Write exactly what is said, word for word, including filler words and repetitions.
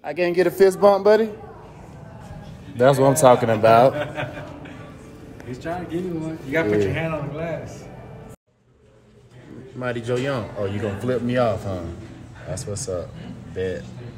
I can't get a fist bump, buddy. That's what I'm talking about. He's trying to give you one. You gotta yeah. put your hand on the glass. Mighty Joe Young. Oh, you gonna flip me off, huh? That's what's up. Bet.